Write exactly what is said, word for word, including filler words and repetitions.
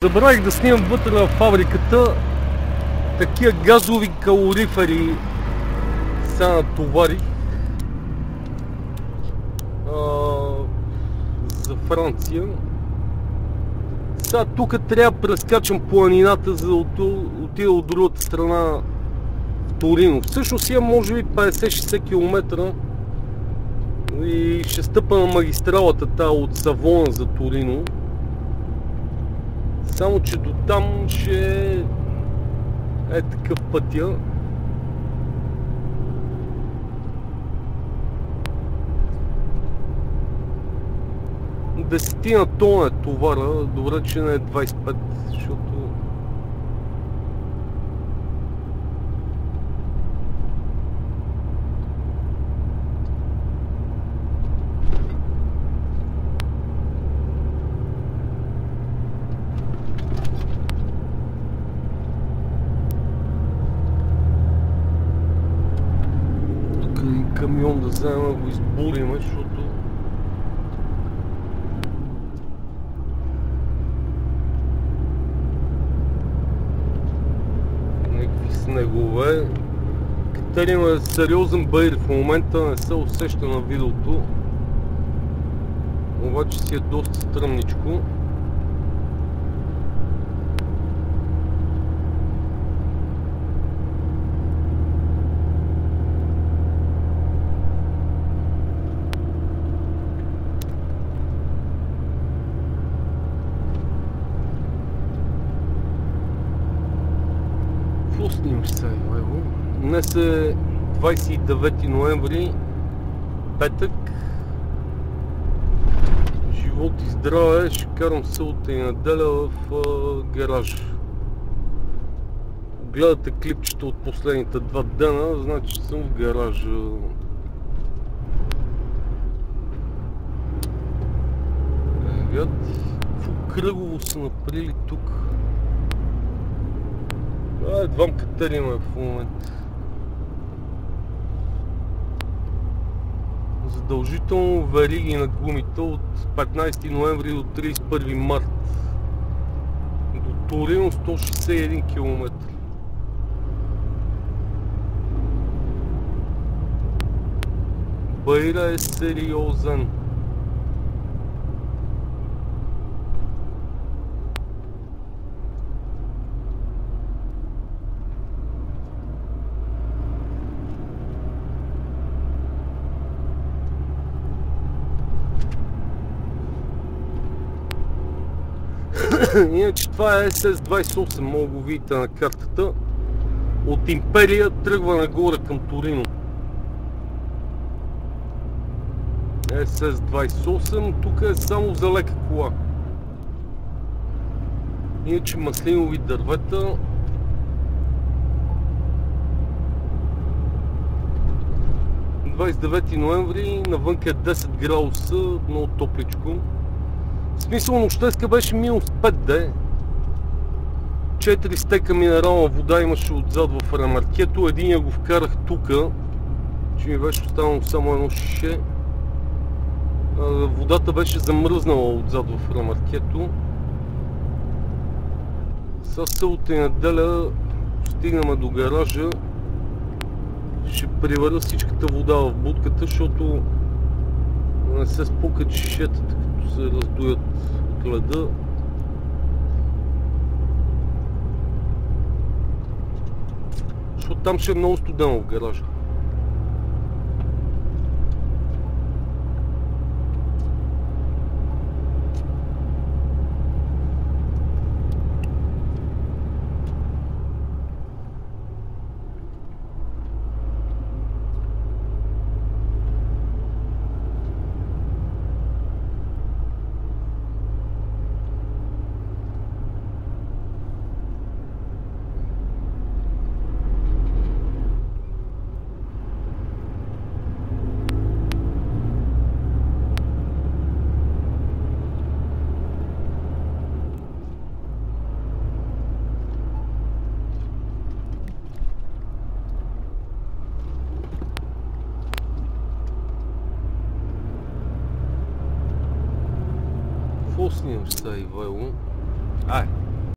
Забравих да снимам вътре в фабриката. Такива газови калорифери са натоварих за Франция. Сега тук трябва да прескачам планината, за да отида от другата страна в Торино. Всъщност имам може би петдесет-шейсет километра и ще стъпа на магистралата тая от Савона за Торино. Само че до там ще е такъв пътя. Десетина тона е товара, добре че не е двайсет и пет, защото тук един камион да вземем да го избуриме, защото снегове. Катерина е сериозен бейр в момента, не се усеща на видеото, обаче си е доста стръмничко. Снимаш се, Ево. Днес е двайсет и девети ноември, петък. Живот и здраве, ще карам събота и неделя в а, гаража. Гледате клипчето от последните два дена, значи съм в гаража. Видите, какво кръгово са направили тук. А, едвам Катерина е в момента. Задължително вериги на гумите от петнайсети ноември до трийсет и първи март. До Торино сто шейсет и един километра. Бейра е сериозен. Иначе това е Ес Ес двайсет и осем, мога го видите на картата. От Империя тръгва нагоре към Торино. Ес Ес двайсет и осем, тук е само за лека кола. Иначе маслинови дървета. двайсет и девети ноември, навънка е десет градуса, много топличко. В смисъл, нощеска беше минус пет де. четири стека минерална вода имаше отзад в ремаркето. Единия го вкарах тука, че ми беше останало само едно шише. Водата беше замръзнала отзад в ремаркето. Сега събота и неделя стигнем до гаража. Ще приваря всичката вода в будката, защото не се спукат шишетата, като се раздуят от леда. Защото там ще е много студено в гаража. Какво снимаш сега, Ивайло? Ай!